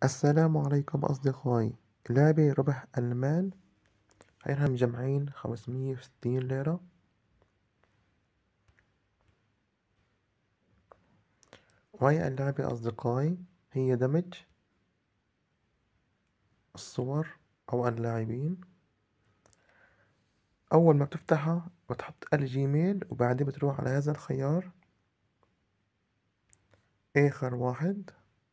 السلام عليكم أصدقائي. لعبة ربح المال، هنا مجمعين 560 ليرة. وهي اللعبة أصدقائي هي دمج الصور أو اللاعبين. أول ما بتفتحها بتحط الجيميل وبعدين بتروح على هذا الخيار آخر واحد،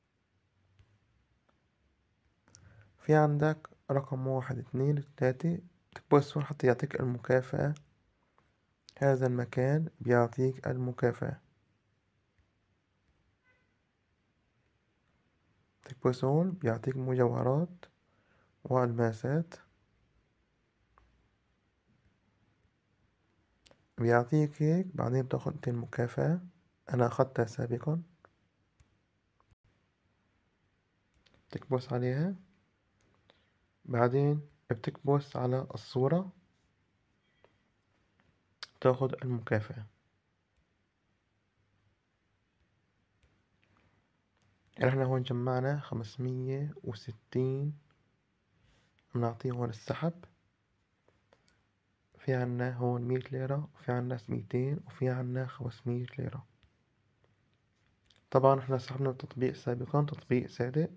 في عندك رقم 1 2 3، تكبسه حتى يعطيك المكافأة. هذا المكان بيعطيك المكافأة، تكبسون بيعطيك مجوهرات وألماسات، بيعطيك هيك بعدين بتاخد انت المكافأة. أنا أخدتها سابقا، بتكبس عليها بعدين بتكبس على الصورة تاخد المكافأة. يعني احنا هون جمعنا 560، بنعطيه هون السحب. في عنا هون 100 ليرة، وفي عنا 200، وفي عنا 500 ليرة. طبعا احنا سحبنا التطبيق سابقا، تطبيق صادق.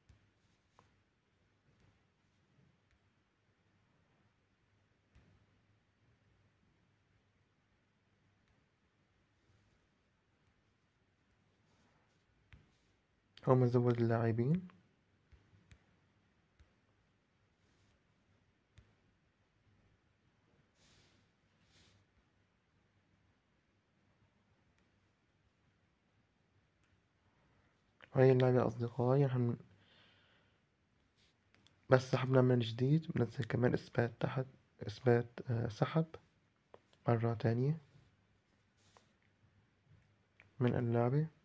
هون بنزود اللاعبين. وهي اللعبة أصدقائي بس سحبنا من جديد، بنزل كمان إثبات تحت، إثبات سحب مرة تانية من اللعبة.